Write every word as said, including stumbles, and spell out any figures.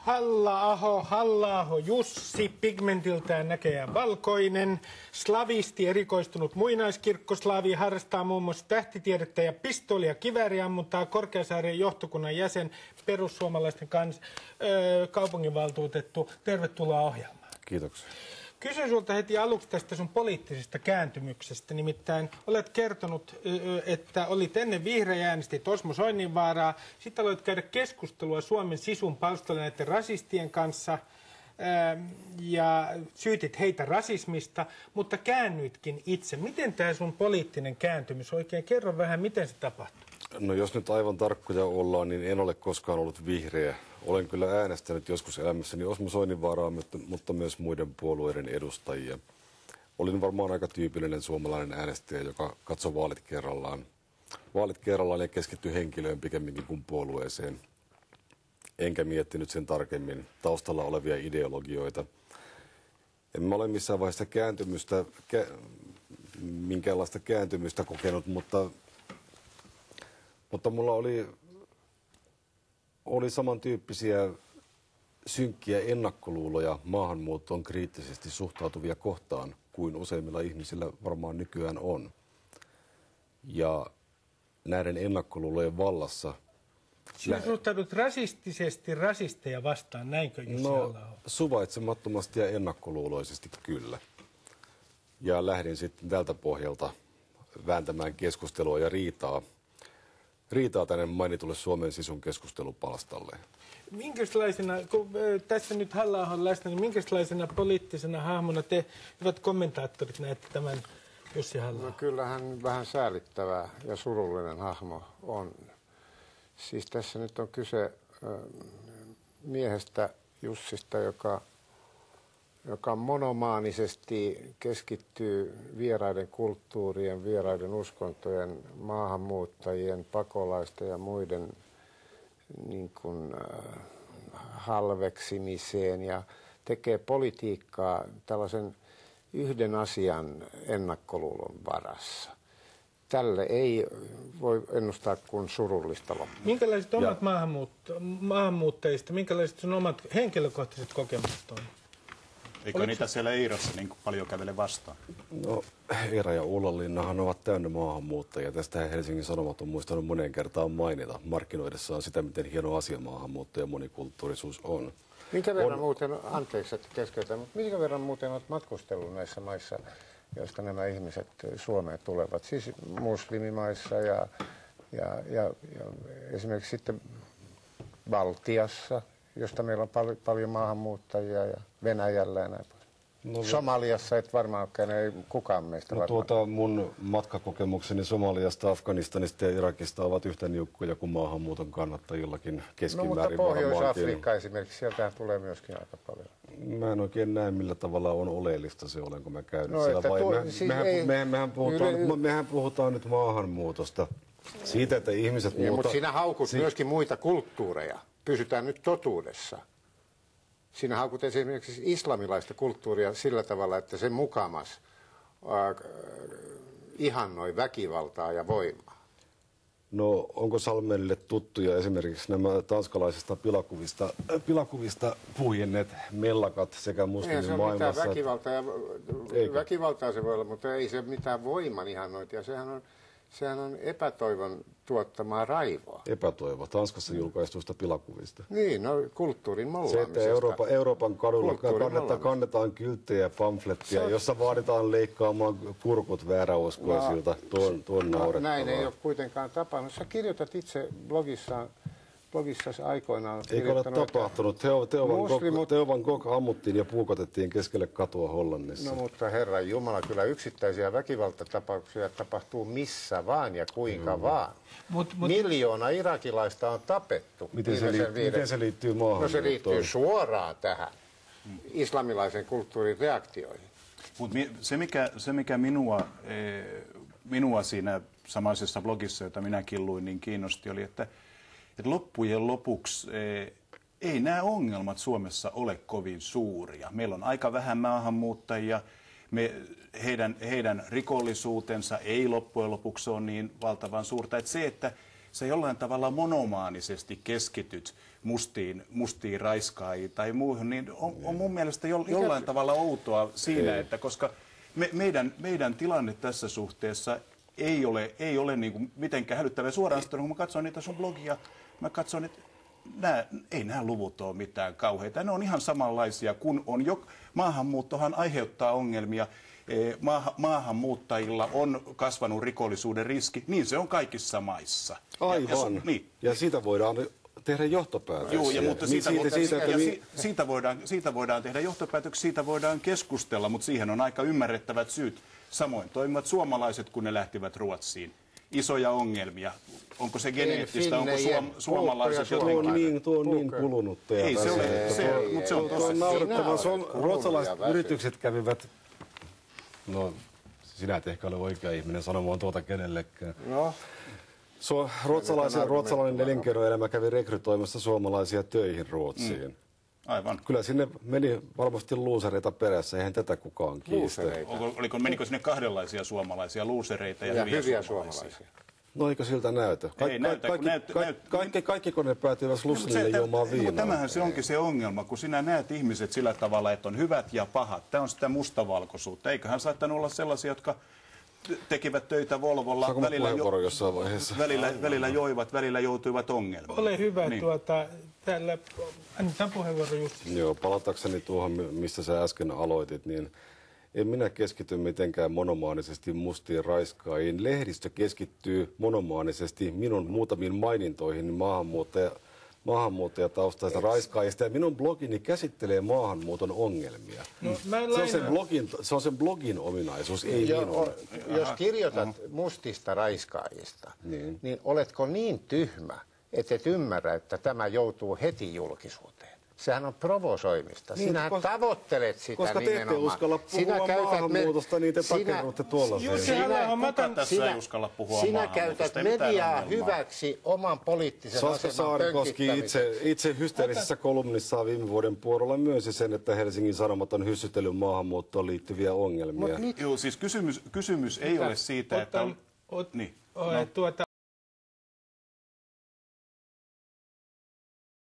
Halla-aho, Halla-aho Jussi, pigmentiltään näköjään valkoinen, slavisti, erikoistunut muinaiskirkkoslaavi, harrastaa muun muassa tähtitiedettä ja pistooli- ja kivääriammuntaa, Korkeasaaren johtokunnan jäsen, perussuomalaisten kans, öö, kaupunginvaltuutettu. Tervetuloa ohjelmaan. Kiitoksia. Kysyn sulta heti aluksi tästä sun poliittisesta kääntymyksestä. Nimittäin olet kertonut, että olit ennen vihreä, äänestit Osmo Soininvaaraa. Sitten aloit käydä keskustelua Suomen sisun palstoilla näiden rasistien kanssa ja syytit heitä rasismista, mutta käännyitkin itse. Miten tämä sun poliittinen kääntymys oikein? Kerro vähän, miten se tapahtui. No jos nyt aivan tarkkoja ollaan, niin en ole koskaan ollut vihreä. Olen kyllä äänestänyt joskus elämässäni Osmo Soininvaaraa, mutta myös muiden puolueiden edustajia. Olin varmaan aika tyypillinen suomalainen äänestäjä, joka katsoi vaalit kerrallaan. Vaalit kerrallaan ja keskittyi henkilöön pikemminkin kuin puolueeseen. Enkä miettinyt sen tarkemmin taustalla olevia ideologioita. En mä ole missään vaiheessa kääntymystä, kä, minkäänlaista kääntymystä kokenut, mutta, mutta mulla oli... Oli samantyyppisiä synkkiä ennakkoluuloja maahanmuuttoon kriittisesti suhtautuvia kohtaan kuin useimmilla ihmisillä varmaan nykyään on. Ja näiden ennakkoluulojen vallassa... Sinä lä- suhtaudut rasistisesti rasisteja vastaan, näinkö Jussi No, Halla-aho? suvaitsemattomasti ja ennakkoluuloisesti kyllä. Ja lähdin sitten tältä pohjalta vääntämään keskustelua ja riitaa. Riitaa tänne mainitulle Suomen sisun keskustelupalstalle. Minkälaisena, kun tässä nyt Halla-aho on läsnä, niin minkälaisena poliittisena hahmona te, hyvät kommentaattorit, näette tämän Jussi Halla-ahon? No kyllähän vähän säälittävä ja surullinen hahmo on. Siis tässä nyt on kyse miehestä Jussista, joka, joka monomaanisesti keskittyy vieraiden kulttuurien, vieraiden uskontojen, maahanmuuttajien, pakolaisten ja muiden niin kuin, äh, halveksimiseen ja tekee politiikkaa tällaisen yhden asian ennakkoluulon varassa. Tälle ei voi ennustaa kuin surullista loppua. Minkälaiset omat maahanmuut- maahanmuuttajista, minkälaiset sun omat henkilökohtaiset kokemukset on? Eikö Oliko... niitä siellä Iirassa niin paljon kävele vastaan? No, Eera ja Ulla-Linnahan ovat täynnä maahanmuuttajia. Tästä Helsingin Sanomat on muistanut moneen kertaan mainita markkinoidessaan sitä, miten hieno asia maahanmuutto ja monikulttuurisuus on. Minkä verran on... muuten, anteeksi että keskeytän, mutta minkä verran muuten olet matkustellut näissä maissa, joista nämä ihmiset Suomeen tulevat? Siis muslimimaissa ja, ja, ja, ja esimerkiksi sitten Baltiassa, josta meillä on pal- paljon maahanmuuttajia ja Venäjällä ja näin. No, Somaliassa et varmaan ei kukaan meistä no, tuota, mun matkakokemukseni Somaliasta, Afganistanista ja Irakista ovat yhtä niukkoja kuin maahanmuuton kannattajillakin keskimäärin. No mutta Pohjois-Afrikka esimerkiksi, sieltähän tulee myöskin aika paljon. Mä en oikein näe, millä tavalla on oleellista se, olenko mä käynyt no, siellä. Vai tuo, me, siis mehän, ei, mehän, mehän, puhutaan, yle... mehän puhutaan nyt maahanmuutosta. Siitä, että ihmiset niin, muuta... Mutta sinä haukut si... myöskin muita kulttuureja. Pysytään nyt totuudessa. Siinä haukut esimerkiksi islamilaista kulttuuria sillä tavalla, että se mukamas äh, ihannoi väkivaltaa ja voimaa. No onko Salmenille tuttuja esimerkiksi nämä tanskalaisista pilakuvista, äh, pilakuvista puhjenneet mellakat sekä muslimimaailmassa? Ei se ole mitään väkivaltaa, ja, väkivaltaa se voi olla, mutta ei se mitään voiman ihannointia. Sehän on, sehän on epätoivon tuottamaa raivoa. Epätoivo, Tanskassa julkaistuista pilakuvista. Niin, no kulttuurin mollaamisesta. Se, että Euroopan, Euroopan kadulla kannetaan, kannetaan kylttejä ja pamflettia, on... jossa vaaditaan leikkaamaan kurkut vääräuskoisilta. No, tuon, tuon no, näin ei ole kuitenkaan tapahtunut. Sä kirjoitat itse blogissaan, blogissasi aikoinaan. Eikö ole tapahtunut? Teo, Teo, muslimut... Van Teo Van Gogh ammuttiin ja puukotettiin keskelle katua Hollannissa. No mutta Herran Jumala, kyllä yksittäisiä väkivaltatapauksia tapahtuu missä vaan ja kuinka mm. vaan. Mut, mut... Miljoona irakilaista on tapettu. Miten se, liittyy, viiden... miten se liittyy maahanmuuttoon? No se liittyy suoraan tähän mm. islamilaisen kulttuurin reaktioihin. Mut se mikä, se, mikä minua, e, minua siinä samaisessa blogissa, jota minäkin luin, niin kiinnosti, oli, että että loppujen lopuksi e, ei nämä ongelmat Suomessa ole kovin suuria. Meillä on aika vähän maahanmuuttajia, me, heidän, heidän rikollisuutensa ei loppujen lopuksi ole niin valtavan suurta. Että se, että sä jollain tavalla monomaanisesti keskityt mustiin, mustiin raiskaajiin tai muuhun, niin on, on mun mielestä jo, jollain tavalla outoa siinä, että koska me, meidän, meidän tilanne tässä suhteessa ei ole, ei ole niin kuin mitenkään hälyttävä. Suoraan kun mä katson niitä sun blogia, mä katson, että nää, ei nämä luvut ole mitään kauheita. Ne on ihan samanlaisia kuin on jo. Maahanmuuttohan aiheuttaa ongelmia. Maahan, maahanmuuttajilla on kasvanut rikollisuuden riski, niin se on kaikissa maissa. Aivan. Ja, ja, niin. ja siitä voidaan tehdä johtopäätöksiä. Joo, ja mutta siitä, niin, siitä, siitä, siitä, siitä, ja mi... siitä, voidaan, siitä voidaan tehdä johtopäätöksiä, siitä voidaan keskustella, mutta siihen on aika ymmärrettävät syyt. Samoin toimivat suomalaiset, kun ne lähtivät Ruotsiin. Isoja ongelmia. Onko se geneettistä, onko suom, suomalaiset jotenkin? Tuo on niin, tuo on niin kulunut. Ei se ole, se, se, mutta se on tuo on naurettava. Ruotsalaiset yritykset kävivät, no sinä et ehkä ole oikea ihminen sanomaan tuota kenellekään. No. So, ruotsalaisen, ruotsalainen elinkeinoelämä kävi rekrytoimassa suomalaisia töihin Ruotsiin. Mm. Aivan. Kyllä sinne meni varmasti luusereita perässä, eihän tätä kukaan kiistä. Oliko, menikö sinne kahdenlaisia suomalaisia, luusereita ja, ja hyviä, hyviä suomalaisia? suomalaisia? No eikö siltä näytä? Ka- Ei näytä, kaikki, näyt, ka- näyt, kaikki, kaikki kun ne päätyivät Slussille no, juomaan viinaa. Mutta tämähän se onkin se ongelma, kun sinä näet ihmiset sillä tavalla, että on hyvät ja pahat. Tämä on sitä mustavalkoisuutta. Eiköhän saattanut olla sellaisia, jotka tekivät töitä Volvolla, Saanko välillä, jo, jossain vaiheessa? välillä, välillä joivat, välillä joutuivat ongelmiin. Ole hyvä, niin. tuota, täällä, annetaan puheenvuoro Jussi. Joo, palatakseni tuohon, mistä sä äsken aloitit, niin en minä keskity mitenkään monomaanisesti mustiin raiskaajiin. Lehdistö keskittyy monomaanisesti minun muutamiin mainintoihin maahanmuuttaja, maahanmuuttajataustaista raiskaajista, ja minun blogini käsittelee maahanmuuton ongelmia. No, se, on sen blogin, se on sen blogin ominaisuus, ei jo, minun. O, jos kirjoitat Aha. mustista raiskaajista, niin. niin oletko niin tyhmä, että et ymmärrä, että tämä joutuu heti julkisuuteen? Sehän on provosoimista. Niin, Sinä koska, tavattelet sitä koska nimenomaan. Koska te ette uskalla puhua sinä maahanmuutosta, niin te takerrutte tuollaiseen. Kuka tässä ei uskalla puhua Sinä käytät mediaa hyväksi oman poliittisen Saska aseman Saarikoski itse, itse hysteerisessä kolumnissaan viime vuoden puolella myönsi sen, että Helsingin Sanomat on hyssytellyt maahanmuuttoon liittyviä ongelmia. Joo, siis kysymys, kysymys ei ole siitä, että... On, on, niin, on, no. tuota,